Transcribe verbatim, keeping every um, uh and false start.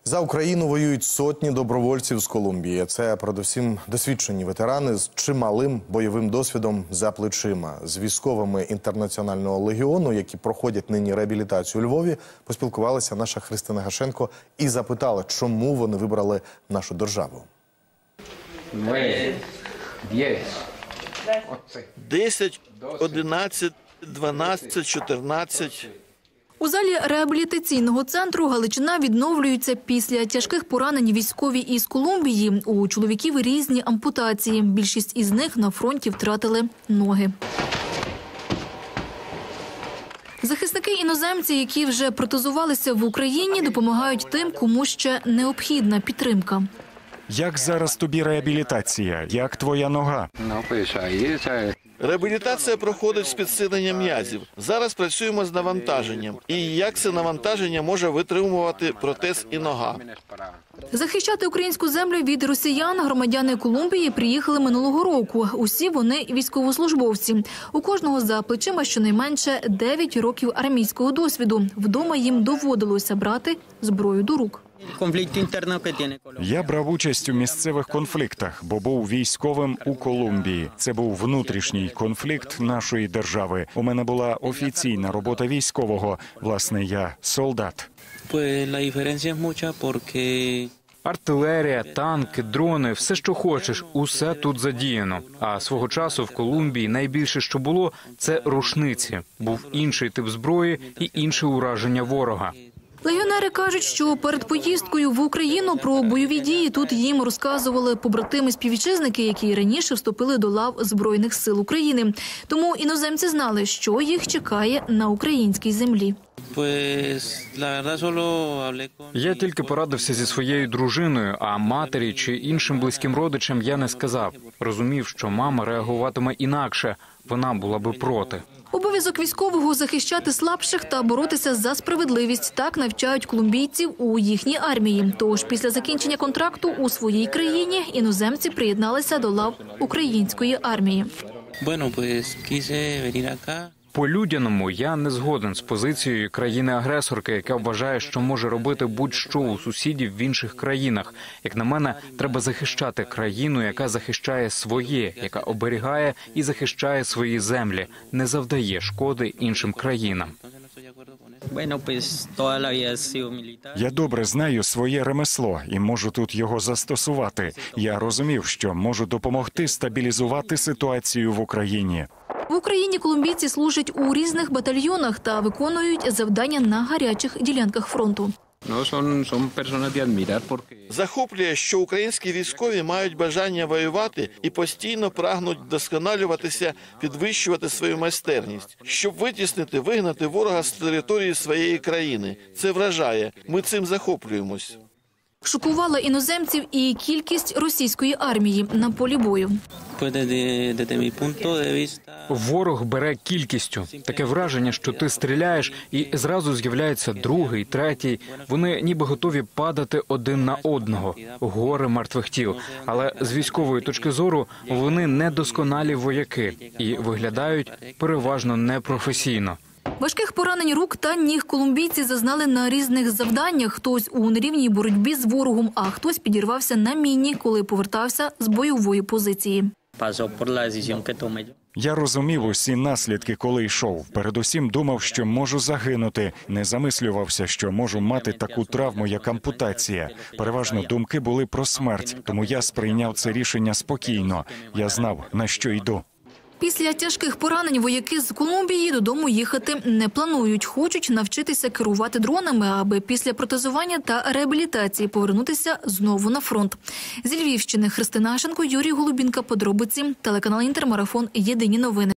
За Україну воюють сотні добровольців з Колумбії. Це передусім досвідчені ветерани з чималим бойовим досвідом за плечима. З військовими Інтернаціонального легіону, які проходять нині реабілітацію у Львові, поспілкувалася наша Христина Гашенко і запитала, чому вони вибрали нашу державу. Десять, одинадцять, дванадцять, чотирнадцять. У залі реабілітаційного центру Галичина відновлюється після тяжких поранень військові із Колумбії. У чоловіків різні ампутації. Більшість із них на фронті втратили ноги. Захисники-іноземці, які вже протезувалися в Україні, допомагають тим, кому ще необхідна підтримка. Як зараз тобі реабілітація? Як твоя нога? Реабілітація проходить з підсиленням м'язів. Зараз працюємо з навантаженням. І як це навантаження може витримувати протез і нога. Захищати українську землю від росіян громадяни Колумбії приїхали минулого року. Усі вони військовослужбовці. У кожного за плечима щонайменше дев'ять років армійського досвіду. Вдома їм доводилося брати зброю до рук. Я брав участь у місцевих конфліктах, бо був військовим у Колумбії. Це був внутрішній конфлікт нашої держави. У мене була офіційна робота військового. Власне, я солдат. Артилерія, танки, дрони – все, що хочеш, усе тут задіяно. А свого часу в Колумбії найбільше, що було – це рушниці. Був інший тип зброї і інше ураження ворога. Легіонери кажуть, що перед поїздкою в Україну про бойові дії тут їм розказували побратими-співвітчизники, які раніше вступили до лав Збройних сил України. Тому іноземці знали, що їх чекає на українській землі. Я тільки порадився зі своєю дружиною, а матері чи іншим близьким родичам я не сказав. Розумів, що мама реагуватиме інакше, вона була би проти. Обов'язок військового – захищати слабших та боротися за справедливість. Так навчають колумбійців у їхній армії. Тож після закінчення контракту у своїй країні іноземці приєдналися до лав української армії. По-людяному я не згоден з позицією країни-агресорки, яка вважає, що може робити будь-що у сусідів в інших країнах. Як на мене, треба захищати країну, яка захищає своє, яка оберігає і захищає свої землі, не завдає шкоди іншим країнам. Я добре знаю своє ремесло і можу тут його застосувати. Я розумів, що можу допомогти стабілізувати ситуацію в Україні. В Україні колумбійці служать у різних батальйонах та виконують завдання на гарячих ділянках фронту. Захоплює, що українські військові мають бажання воювати і постійно прагнуть вдосконалюватися, підвищувати свою майстерність, щоб витіснити, вигнати ворога з території своєї країни. Це вражає. Ми цим захоплюємось. Шокувала іноземців і кількість російської армії на полі бою. Ворог бере кількістю. Таке враження, що ти стріляєш і зразу з'являється другий, третій. Вони ніби готові падати один на одного. Гори мертвих тіл. Але з військової точки зору вони недосконалі вояки і виглядають переважно непрофесійно. Важких поранень рук та ніг колумбійці зазнали на різних завданнях. Хтось у нерівній боротьбі з ворогом, а хтось підірвався на міні, коли повертався з бойової позиції. Я розумів усі наслідки, коли йшов. Передусім думав, що можу загинути. Не замислювався, що можу мати таку травму, як ампутація. Переважно думки були про смерть, тому я сприйняв це рішення спокійно. Я знав, на що йду. Після тяжких поранень вояки з Колумбії додому їхати не планують. Хочуть навчитися керувати дронами, аби після протезування та реабілітації повернутися знову на фронт. Зі Львівщини Христина Гашенко, Юрій Голубінка. Подробиці. Телеканал Інтермарафон. Єдині новини.